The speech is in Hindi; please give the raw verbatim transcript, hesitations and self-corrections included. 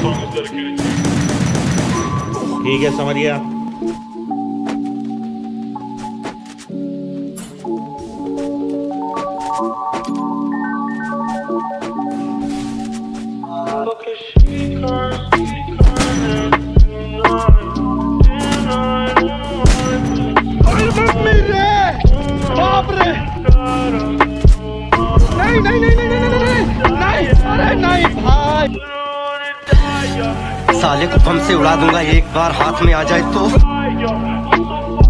ठीक है, समझ गया। नहीं नहीं नहीं नहीं नहीं नहीं नहीं अरे नहीं भाई, साले को बम से उड़ा दूंगा एक बार हाथ में आ जाए तो।